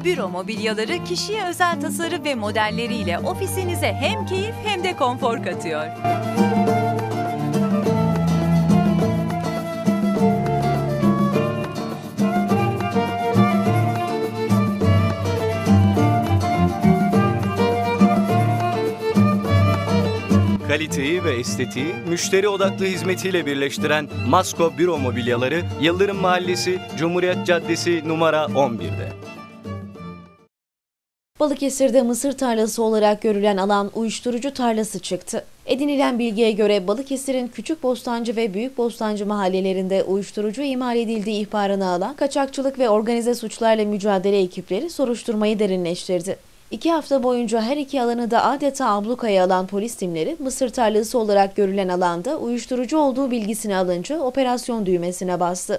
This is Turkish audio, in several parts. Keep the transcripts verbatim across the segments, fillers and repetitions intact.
Büro mobilyaları kişiye özel tasarım ve modelleriyle ofisinize hem keyif hem de konfor katıyor. Kaliteyi ve estetiği müşteri odaklı hizmetiyle birleştiren Masko Büro Mobilyaları Yıldırım Mahallesi, Cumhuriyet Caddesi numara on bir'de. Balıkesir'de mısır tarlası olarak görülen alan uyuşturucu tarlası çıktı. Edinilen bilgiye göre Balıkesir'in Küçükbostancı ve Büyükbostancı mahallelerinde uyuşturucu imal edildiği ihbarını alan kaçakçılık ve organize suçlarla mücadele ekipleri soruşturmayı derinleştirdi. İki hafta boyunca her iki alanı da adeta ablukaya alan polis timleri mısır tarlası olarak görülen alanda uyuşturucu olduğu bilgisini alınca operasyon düğmesine bastı.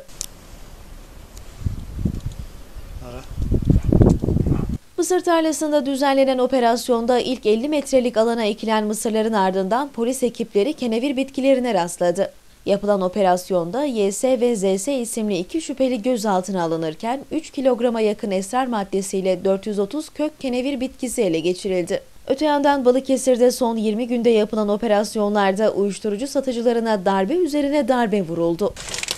Mısır tarlasında düzenlenen operasyonda ilk elli metrelik alana ekilen mısırların ardından polis ekipleri kenevir bitkilerine rastladı. Yapılan operasyonda Y S ve Z S isimli iki şüpheli gözaltına alınırken üç kilograma yakın esrar maddesiyle dört yüz otuz kök kenevir bitkisi ele geçirildi. Öte yandan Balıkesir'de son yirmi günde yapılan operasyonlarda uyuşturucu satıcılarına darbe üzerine darbe vuruldu.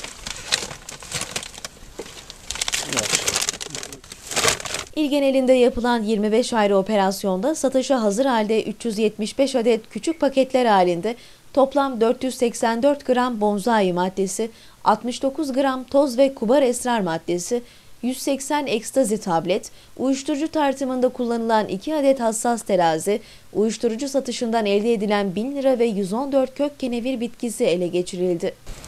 İl genelinde yapılan yirmi beş ayrı operasyonda satışa hazır halde üç yüz yetmiş beş adet küçük paketler halinde toplam dört yüz seksen dört gram bonzai maddesi, altmış dokuz gram toz ve kubar esrar maddesi, yüz seksen ekstazi tablet, uyuşturucu tartımında kullanılan iki adet hassas terazi, uyuşturucu satışından elde edilen bin lira ve yüz on dört kök kenevir bitkisi ele geçirildi.